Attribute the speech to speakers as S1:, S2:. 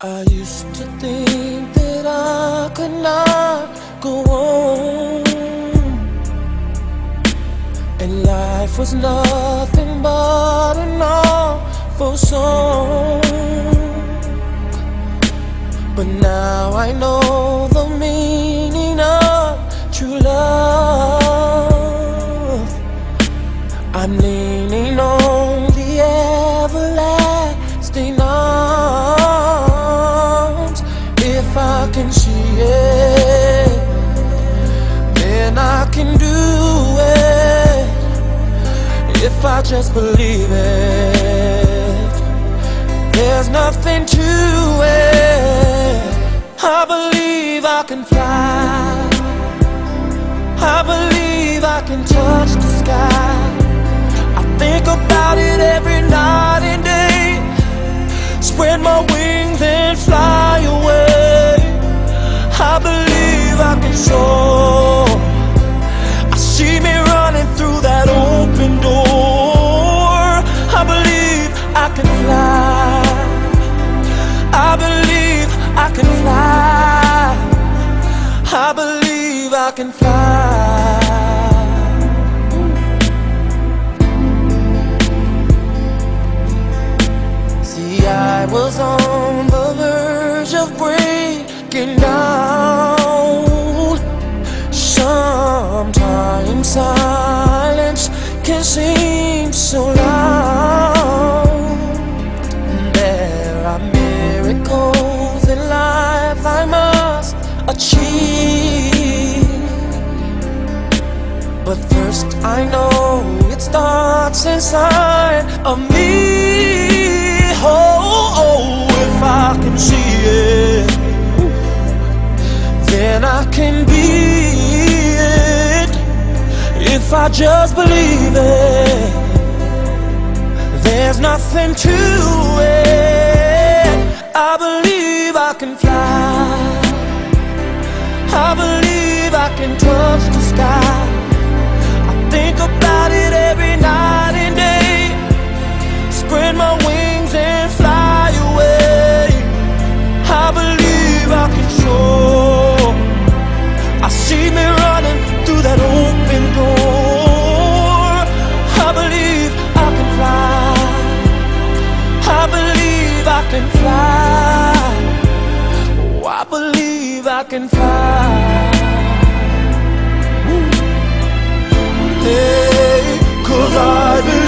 S1: I used to think that I could not go on, and life was nothing but an awful song. But now I know the meaning of true love. I'm leaning on the everlasting arms. If I can see it, then I can do it. If I just believe it, there's nothing to it. I believe I can fly. I believe I can touch the sky. I think about it every night and day. Spread my wings and fly away. I believe I can soar. I see me running through that open door. I believe I can fly. I believe I can fly. I believe I can fly. See, I was on the verge of breaking down. Sometimes silence can seem so loud. There are miracles in life I must achieve, but first I know it starts inside of me. Oh, if I can see it, then I can be it. If I just believe it, there's nothing to it. I believe I can fly. I believe I can touch the sky. I think about it every night and day. Spread my wings and fly away. I believe I can soar. I see me running through that open door. I believe I can fly. I believe I can fly. Oh, I believe I can fly. Hey, 'cause I believe